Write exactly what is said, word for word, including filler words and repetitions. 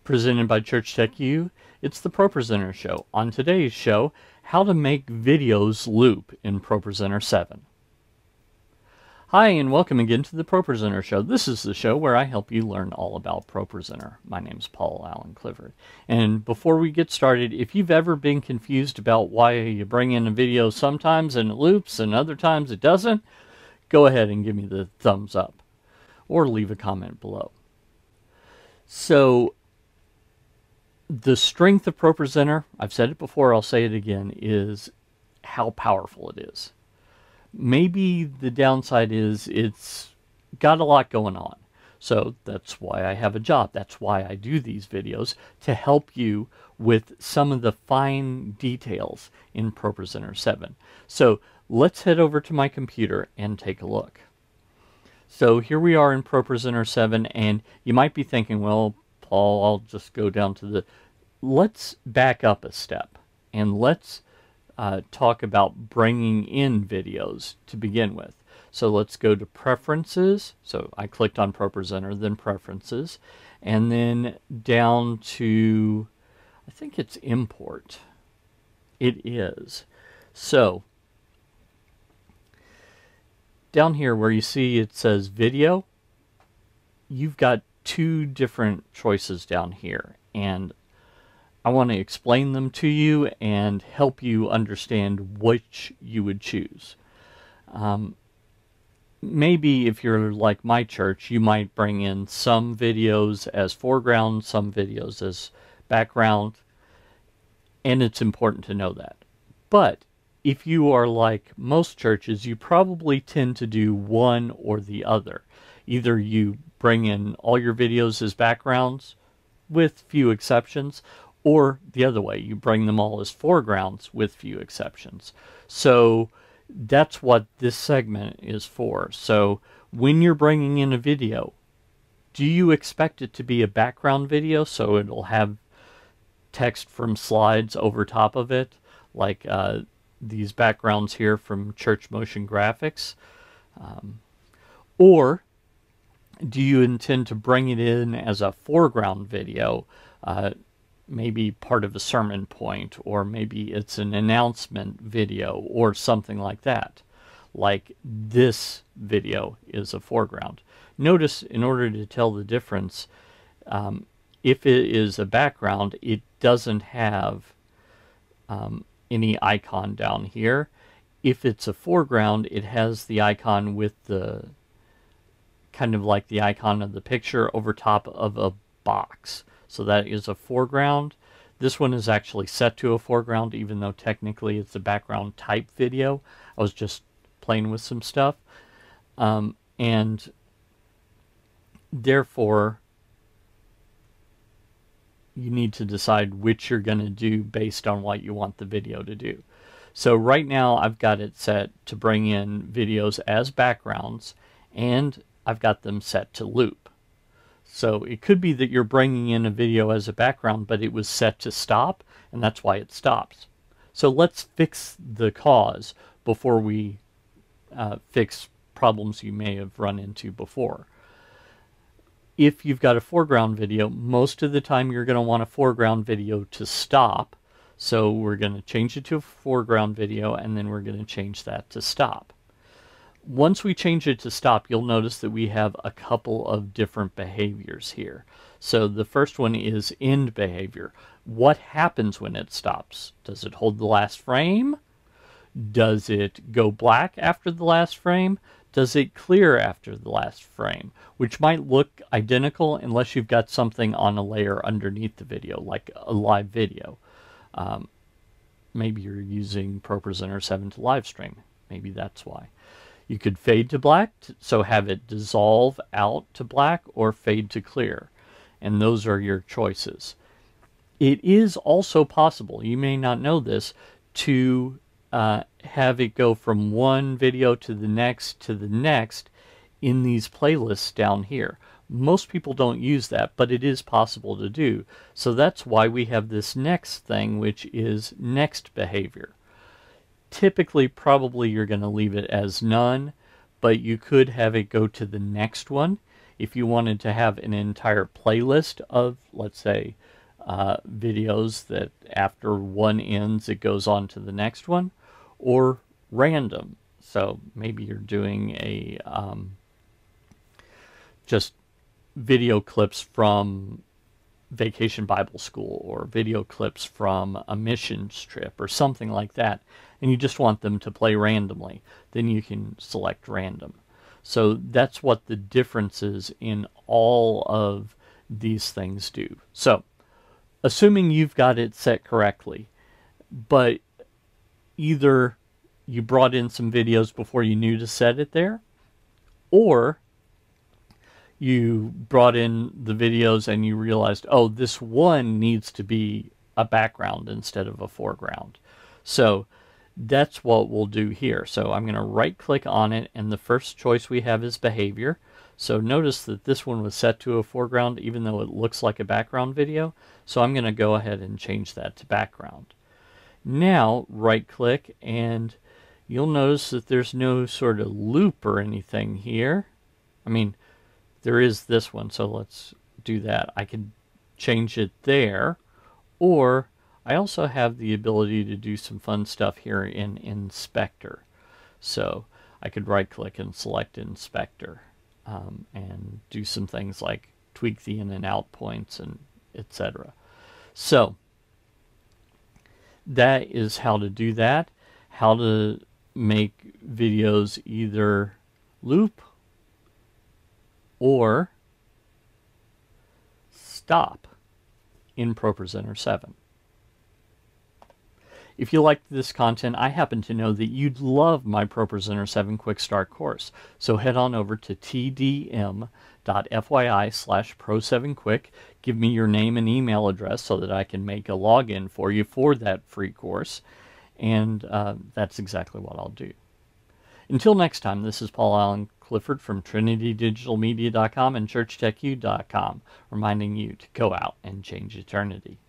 Presented by ChurchTechU, it's the ProPresenter Show. On today's show, how to make videos loop in ProPresenter seven. Hi, and welcome again to the ProPresenter Show. This is the show where I help you learn all about ProPresenter. My name is Paul Allen Clifford. And before we get started, if you've ever been confused about why you bring in a video sometimes and it loops and other times it doesn't, go ahead and give me the thumbs up or leave a comment below. So, the strength of ProPresenter, I've said it before, I'll say it again, is how powerful it is. Maybe the downside is it's got a lot going on. So that's why I have a job. That's why I do these videos, to help you with some of the fine details in ProPresenter seven. So let's head over to my computer and take a look. So here we are in ProPresenter seven, and you might be thinking, well, Paul, I'll just go down to the... Let's back up a step, and let's uh, talk about bringing in videos to begin with. So let's go to Preferences. So I clicked on ProPresenter, then Preferences, and then down to, I think it's Import. It is. So down here where you see it says Video, you've got two different choices down here, and I want to explain them to you and help you understand which you would choose. Um, maybe if you're like my church, you might bring in some videos as foreground, some videos as background, and it's important to know that. But if you are like most churches, you probably tend to do one or the other. Either you bring in all your videos as backgrounds, with few exceptions, or the other way, you bring them all as foregrounds with few exceptions. So that's what this segment is for. So when you're bringing in a video, do you expect it to be a background video, so it'll have text from slides over top of it, like uh, these backgrounds here from Church Motion Graphics? Um, or do you intend to bring it in as a foreground video, uh, maybe part of a sermon point, or maybe it's an announcement video or something like that? Like this video is a foreground. Notice, in order to tell the difference, um, if it is a background, it doesn't have um, any icon down here. If it's a foreground, it has the icon with the kind of like the icon of the picture over top of a box. So that is a foreground. This one is actually set to a foreground, even though technically it's a background type video. I was just playing with some stuff. Um, and therefore, you need to decide which you're going to do based on what you want the video to do. So right now I've got it set to bring in videos as backgrounds, and I've got them set to loop. So it could be that you're bringing in a video as a background, but it was set to stop, and that's why it stops. So let's fix the cause before we uh, fix problems you may have run into before. If you've got a foreground video, most of the time you're going to want a foreground video to stop. So we're going to change it to a foreground video, and then we're going to change that to stop. Once we change it to stop, you'll notice that we have a couple of different behaviors here. So the first one is end behavior. What happens when it stops? Does it hold the last frame? Does it go black after the last frame? Does it clear after the last frame? Which might look identical unless you've got something on a layer underneath the video, like a live video. Um, maybe you're using ProPresenter seven to live stream. Maybe that's why. You could fade to black, so have it dissolve out to black, or fade to clear. And those are your choices. It is also possible, you may not know this, to uh, have it go from one video to the next to the next in these playlists down here. Most people don't use that, but it is possible to do. So that's why we have this next thing, which is next behavior. Typically, probably you're going to leave it as none, but you could have it go to the next one. If you wanted to have an entire playlist of, let's say, uh, videos that after one ends it goes on to the next one, or random. So maybe you're doing a um, just video clips from Vacation Bible School, or video clips from a missions trip, or something like that, and you just want them to play randomly, then you can select random. So that's what the differences in all of these things do. So assuming you've got it set correctly, but either you brought in some videos before you knew to set it there, or you brought in the videos and you realized, oh, this one needs to be a background instead of a foreground. So that's what we'll do here. So I'm going to right click on it, and the first choice we have is behavior. So notice that this one was set to a foreground even though it looks like a background video. So I'm going to go ahead and change that to background. Now right click, and you'll notice that there's no sort of loop or anything here. I mean, there is this one, so let's do that. I can change it there, or I also have the ability to do some fun stuff here in Inspector. So I could right click and select Inspector um, and do some things like tweak the in and out points and et cetera. So that is how to do that. How to make videos either loop or stop in ProPresenter seven. If you liked this content, I happen to know that you'd love my ProPresenter seven Quick Start course. So head on over to T D M dot F Y I slash Pro seven Quick. Give me your name and email address so that I can make a login for you for that free course. And uh, that's exactly what I'll do. Until next time, this is Paul Allen Clifford from Trinity Digital Media dot com and Church Tech U dot com, reminding you to go out and change eternity.